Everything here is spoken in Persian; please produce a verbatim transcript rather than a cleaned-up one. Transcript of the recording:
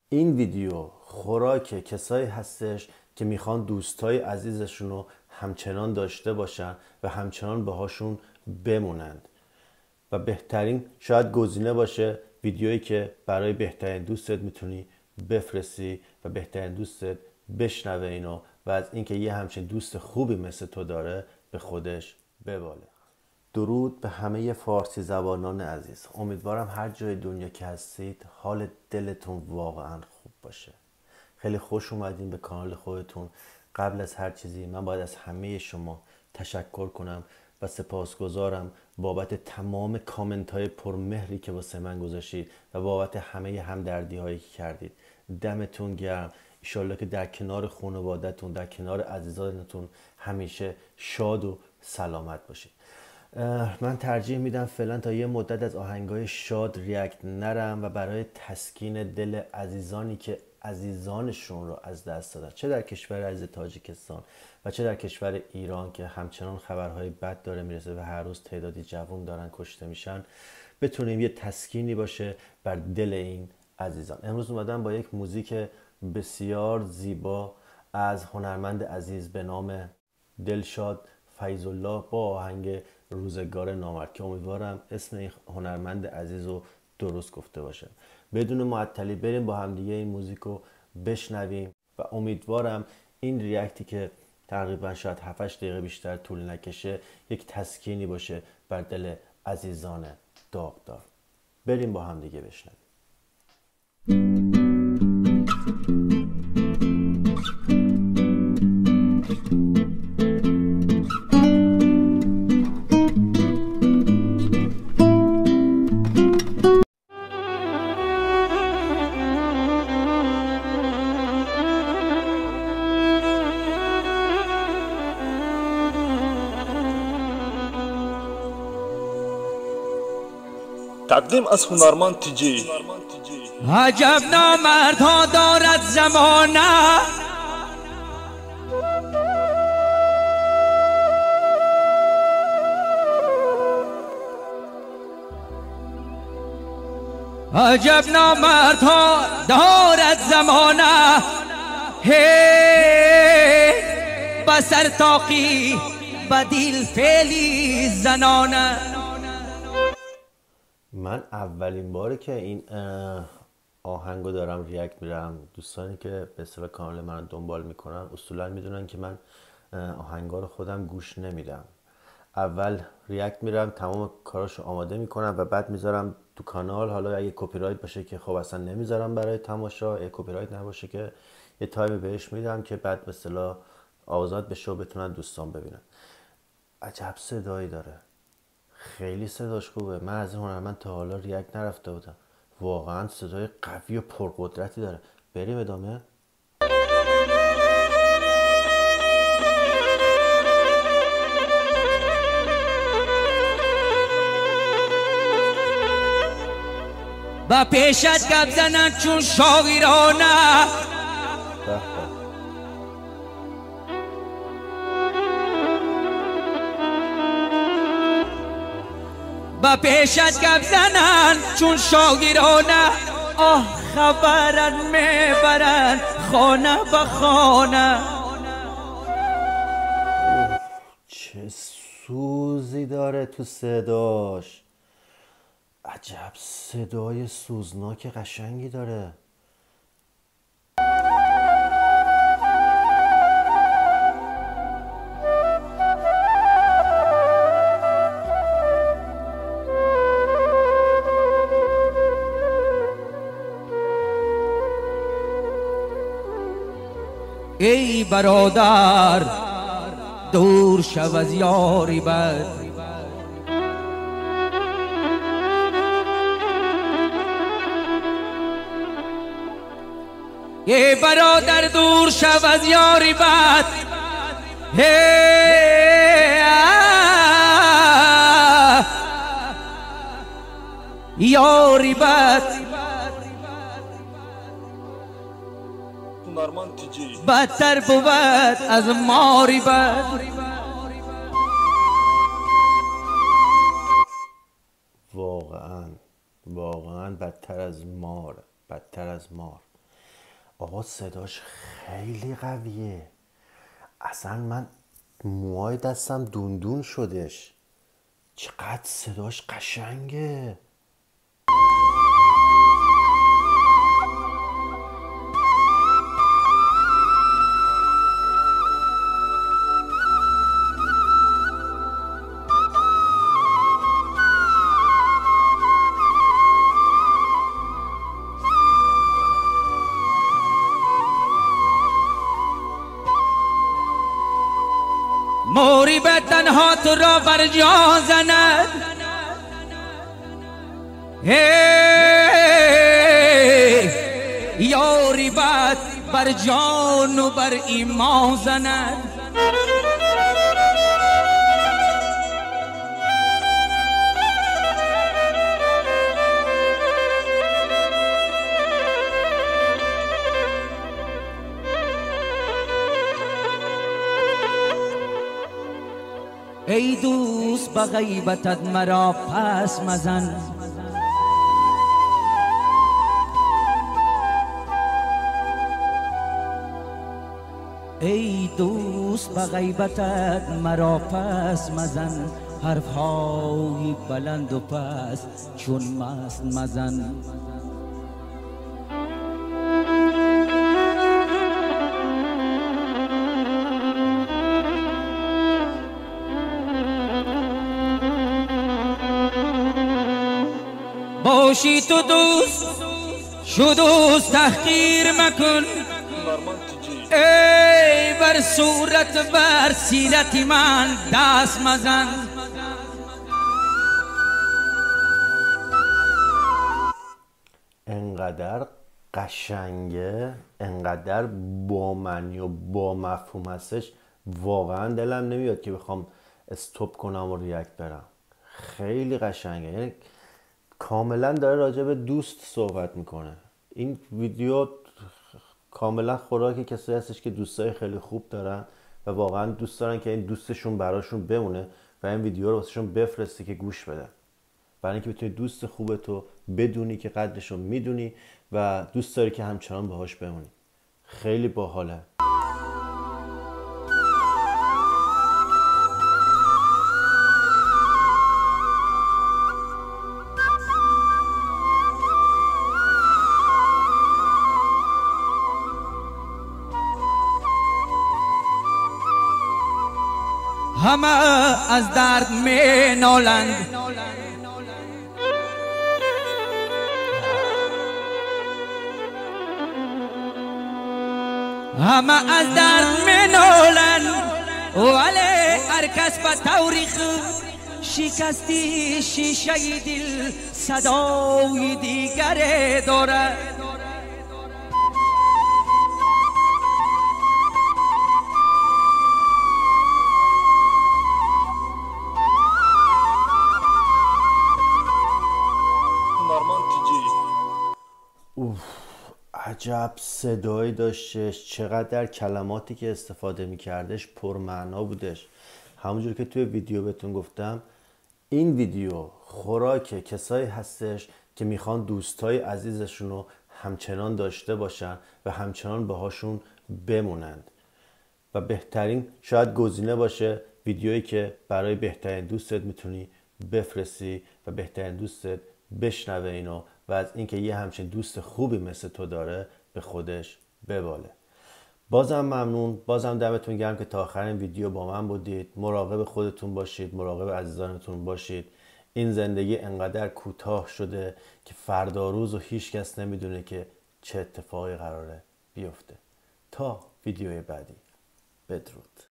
این ویدیو خوراک کسایی هستش که میخوان دوستای عزیزشون رو همچنان داشته باشن و همچنان باهاشون بمونند و بهترین شاید گزینه باشه ویدیویی که برای بهترین دوستت میتونی بفرستی و بهترین دوستت بشنوه اینو و از اینکه یه همچین دوست خوبی مثل تو داره به خودش بباله. درود به همه فارسی زبانان عزیز. امیدوارم هر جای دنیا که هستید حال دلتون واقعا خوب باشه. خیلی خوش اومدین به کانال خودتون. قبل از هر چیزی من باید از همه شما تشکر کنم و سپاسگزارم بابت تمام کامنت های پرمهری که واسه من گذاشتید و بابت همه همدردی هایی که کردید. دمتون گرم. ایشالله که در کنار خانوادتون، در کنار عزیزانتون همیشه شاد و سلامت باشید. من ترجیح میدم فعلا تا یه مدت از آهنگای شاد ریاکت نرم و برای تسکین دل عزیزانی که عزیزانشون رو از دست دادن، چه در کشور عزیز تاجیکستان و چه در کشور ایران که همچنان خبرهای بد داره میرسه و هر روز تعدادی جوان دارن کشته میشن، بتونیم یه تسکینی باشه بر دل این عزیزان. امروز اومدم با یک موزیک بسیار زیبا از هنرمند عزیز به نام دلشاد فیض‌الله با آهنگ روزگار نامرد که امیدوارم اسم این هنرمند عزیز رو درست گفته باشه. بدون معطلی بریم با همدیگه این موزیک رو بشنویم و امیدوارم این ریاکتی که تقریبا شاید هفت هشت دقیقه بیشتر طول نکشه یک تسکینی باشه بر دل عزیزان داغدار. بریم با همدیگه بشنویم. تقدیم از هنرمند تیجی. عجب نامردها دارد زمانه، عجب نامردها دارد زمانه، هی بسر تاقی بدیل فعلی زنانه. من اولین باره که این آهنگو دارم ریاکت میرم، دوستانی که به اصطلاح کانال من دنبال میکنن اصولا میدونن که من آهنگا رو خودم گوش نمیدم. اول ریاکت میرم، تمام کاراشو آماده میکنم و بعد میذارم تو کانال. حالا اگه کپی رایت باشه که خب اصلا نمیذارم برای تماشا، اگه کپی رایت نباشه که یه تایمی بهش میدم که بعد به اصطلاح آزاد بشه و بتونن دوستان ببینن. عجب صدایی داره، خیلی صداش خوبه. من از این هنرمند تا حالا ریاکت نرفته بودم. واقعا صدای قوی و پرقدرتی داره. بریم ادامه. با پیشت گپ زنن چون شاگیرانه، با پیشت گپ زنن چون شاگیرانه، آه خبرت میبرن خانه به خانه. چه سوزی داره تو صداش، عجب صدای سوزناک قشنگی داره. ای برادر دور شو از یاری بد، ای برادر دور شو از یاری بد، یاری بد هنرمند تیجی. بدتر بود از ماری بد. واقعا واقعا بدتر از مار، بدتر از مار. آقا صداش خیلی قویه. اصلا من موهای دستم دوندون شدش. چقدر صداش قشنگه. موری به تنها تو را بر جان زند، یاری بد بر جان و بر ایمان زند. ای دوست به غیبتت مرا پس مزن، ای دوست به غیبتت مرا پس مزن، حرفهای بلند و پس چون مست مزن. باشی تو دوست شو دوست تحقیر مکن، ای بر صورت بر سیرت من دست مزن. انقدر قشنگه، انقدر با معنی و با مفهوم هستش، واقعا دلم نمیاد که بخوام استوب کنم و ریاکت برم. خیلی قشنگه، یعنی کاملا داره راجع به دوست صحبت میکنه. این ویدیو کاملا خوراک کسایی هستش که دوستای خیلی خوب دارن و واقعا دوست دارن که این دوستشون براشون بمونه و این ویدیو رو واسهشون بفرستی که گوش بدن، برای اینکه بتونی دوست خوبتو بدونی که قدرشو میدونی و دوست داری که همچنان باهاش بمونی. خیلی باحاله. همه از درد می نالند، همه از درد می نالند، ولی هر کس به تاریخ شکستی شیشه دل صدای دیگره دارد. اوف، عجب صدایی داشتش، چقدر کلماتی که استفاده میکردش پرمعنا بودش. همونجور که توی ویدیو بهتون گفتم، این ویدیو خوراک کسایی هستش که میخوان دوستای عزیزشون رو همچنان داشته باشن و همچنان باهاشون بمونند و بهترین شاید گزینه باشه ویدیویی که برای بهترین دوستت میتونی بفرستی و بهترین دوستت بشنوه اینو و از اینکه یه همچین دوست خوبی مثل تو داره به خودش بباله. بازم ممنون، بازم دمتون گرم که تا آخرین ویدیو با من بودید. مراقب خودتون باشید، مراقب عزیزانتون باشید. این زندگی انقدر کوتاه شده که فردا روز و هیچ کس نمیدونه که چه اتفاقی قراره بیفته. تا ویدیوی بعدی، بدرود.